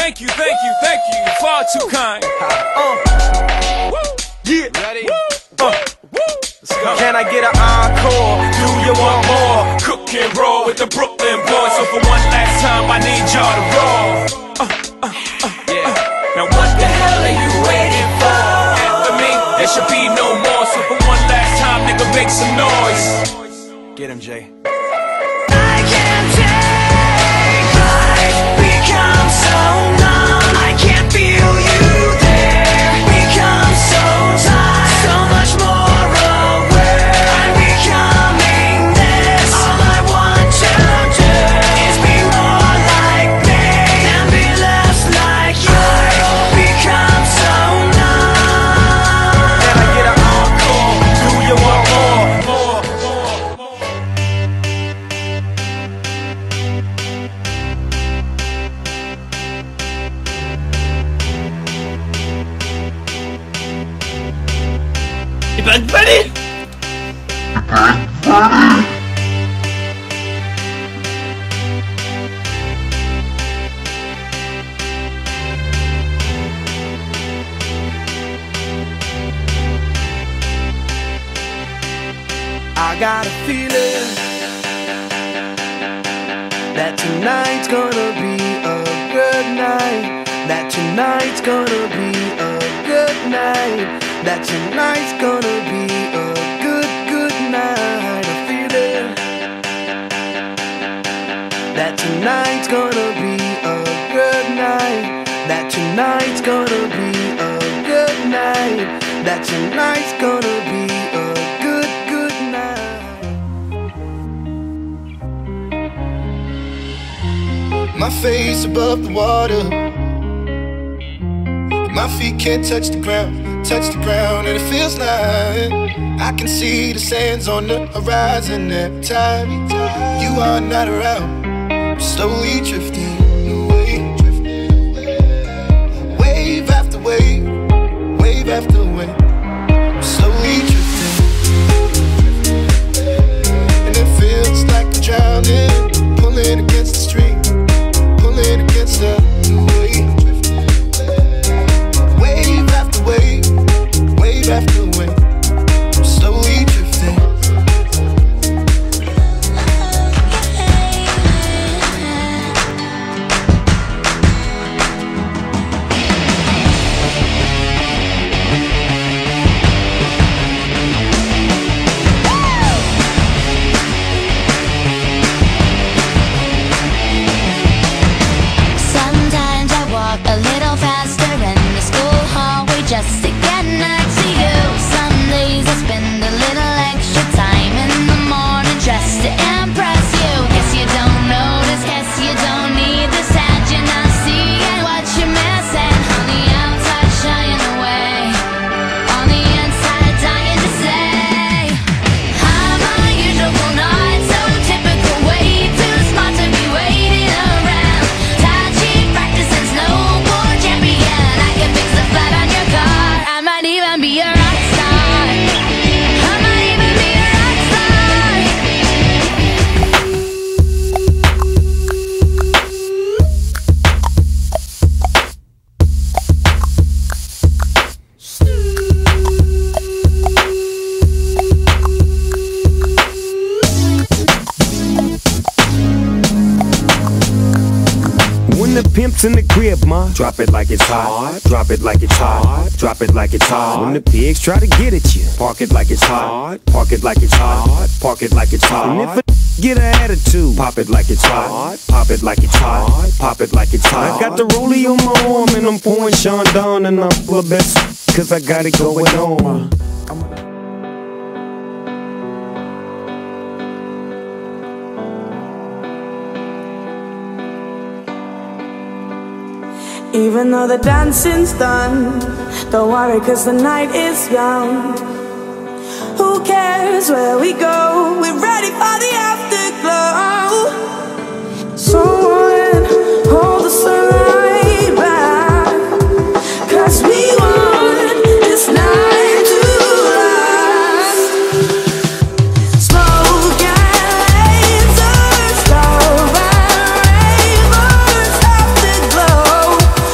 Thank you, far too kind. Yeah. Ready? Let's go. Can I get an encore? Do you want more? Cook and roll with the Brooklyn boys. So for one last time, I need y'all to roll. Now what the hell are you waiting for? After me, there should be no more. So for one last time, nigga, make some noise. Get him, Jay. I can't take life, become so numb. I can't feel you there, become so tired, so much more aware. I'm becoming this. All I want to do is be more like me and be less like you. Become so numb. Can I get an encore? Do you want more? You guys ready? I got a feeling that tonight's gonna be a good night. That tonight's gonna be a good night. That tonight's gonna be a good night. A feeling that tonight's gonna be a good night. That tonight's gonna be a good night. That tonight's gonna be a good night. My face above the water, my feet can't touch the ground, and it feels like I can see the sands on the horizon every time you are not around. I'm slowly drifting away, wave after wave, wave after wave. I'm slowly drifting, and it feels like I'm drowning, pulling against the stream, pulling against the wave. Wave after wave, wave after wave, I'm slowly drifting. Sometimes I walk a little faster in the school hallway just to get next to you. Some days I spend a little extra time in the morning just to impress you. Guess you don't notice, guess you don't need this hand. You're not seeing what you're missing. On the outside shying away, on the inside dying to say I'm unusual, not so typical, way too smart to be waiting around. Touchy practicing snowboard champion, I can fix the flat on your car. I might even be a rock star. I might even be a rock star. When the pimp's in the crib, ma, drop it like it's hot. Drop it like it's hot. Drop it like it's hot. When the pigs try to get at you, park it like it's hot. Park it like it's hot. Park it like it's hot. And if a get an attitude, pop it like it's hot. Pop it like it's hot. Pop it like it's hot. I got the rollie on my arm and I'm pouring Sean down and I'm full of best cause I got it going on. Even though the dancing's done, don't worry cause the night is young. Who cares where we go, we're ready for the afterglow. Someone hold the sunlight back, cause we want this night to last. Smoke and lasers, love and ravers, afterglow.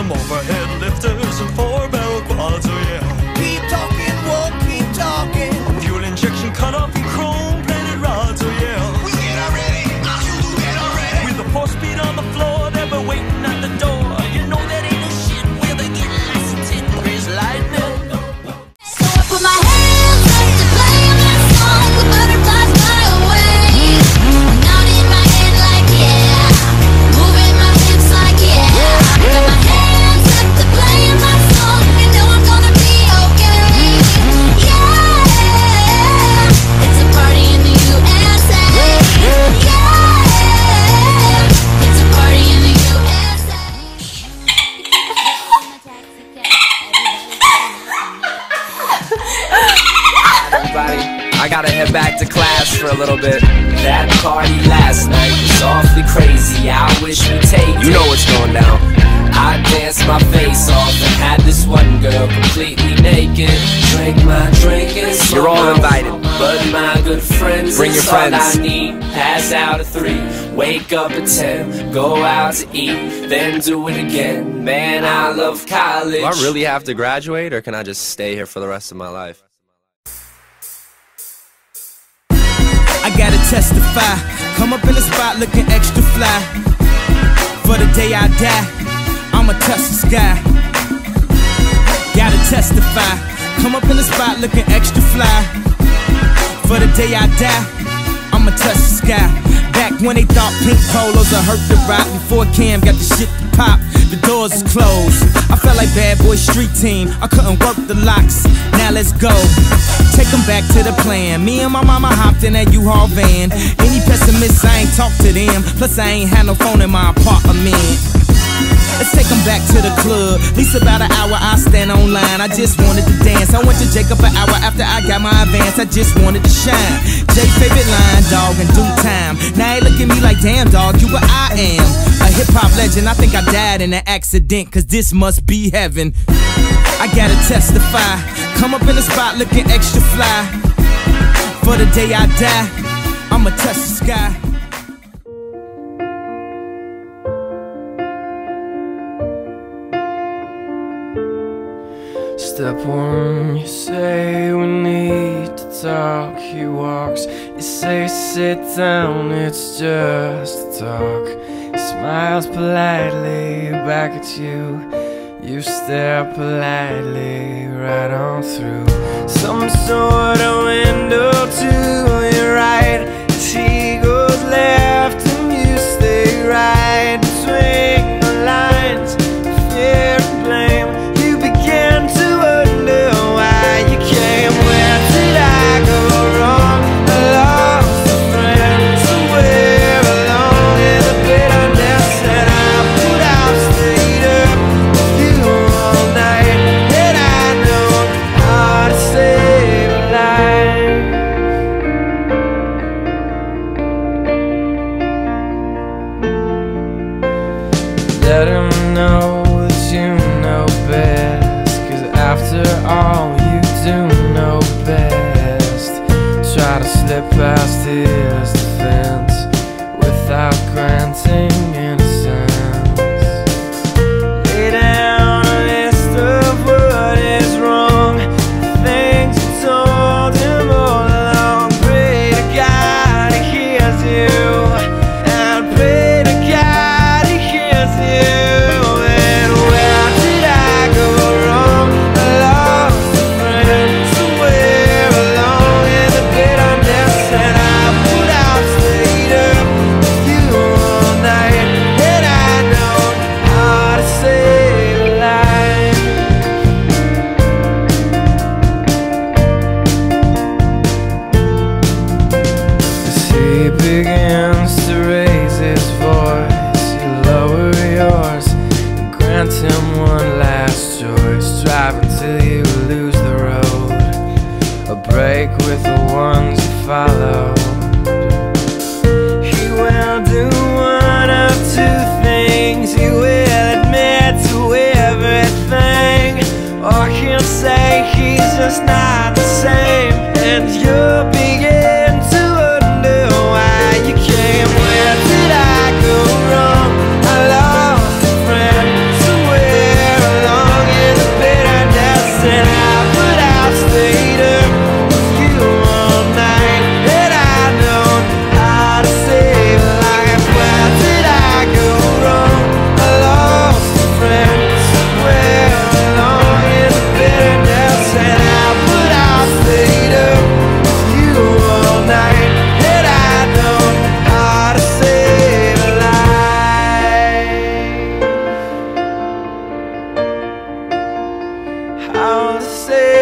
some overhead lifters and 4-barrel quads, oh yeah. Keep talking, won't keep talking. Fuel injection cut off and chrome-plated rods, oh yeah. We get already, you do it already. With the 4-speed on the floor, they've been waiting at the door. You know that ain't no shit where they get licensed in grease lightning. So I put my hands up to play my song. The butterflies fly away. Nodding my head like yeah, moving my hips like yeah. Got my hands up to play my song. You know I'm gonna be okay. Yeah, it's a party in the USA. Yeah, it's a party in the USA. Everybody, I gotta head back to class for a little bit. That party last night was awfully crazy. I wish we'd take it. You know what's going down. I danced my face off and had this one girl completely naked. Drank my drink and You're all invited. But my good friends, Bring your that's all friends. I need. Pass out at 3, wake up at 10, go out to eat, then do it again. Man, I love college. Do I really have to graduate, or can I just stay here for the rest of my life? I gotta testify. Come up in the spot looking extra fly. For the day I die, I'ma touch the sky. Gotta testify. Come up in the spot looking extra fly. For the day I die, I'ma touch the sky. Back when they thought pink polos would hurt the rock. Before Cam got the shit to pop, the doors is closed. I felt like bad boy street team. I couldn't work the locks. Now let's go. Take them back to the plan. Me and my mama hopped in that U-Haul van. Any pessimists, I ain't talk to them. Plus I ain't had no phone in my apartment. Let's take them back to the club. At least about an hour I stand online. I just wanted to dance. I went to Jacob an hour after I got my advance. I just wanted to shine. Jay's favorite line, dog, in due time. Now he look at me like, damn dog, you what I am. A hip-hop legend. I think I died in an accident, cause this must be heaven. I gotta testify. Come up in the spot looking extra fly. For the day I die, I'ma touch the sky. Step 1, you say we need to talk. He walks, you say sit down, it's just a talk. He smiles politely back at you. You stare politely right on through some sort of window to your right. As he goes left and you stay right between the lines of fear and blame. You begin to wonder why you came. Where did I go wrong? I lost a friend somewhere along in the bitterness, and I put out, stayed up with you all night, and I know how to save a life. Let him know that you know best, cause after all you do know best. Try to slip past his defense without granting innocence. Lay down a list of what is wrong, the things you told him all along. Pray to God he hears you, and pray to God he hears you. And where did I go wrong? I lost a friend somewhere along in the bitterness, and I put out, stayed up with you all night, and I know how to save a life. As he begins to raise his voice, you lower yours and grant him one last choice. Drive until you lose the road, a break with the ones you follow. He will do one of two things. He will admit to everything, or he'll say he's just not the same, and you'll begin to wonder why you came. Where did I go wrong? I lost a friend somewhere to say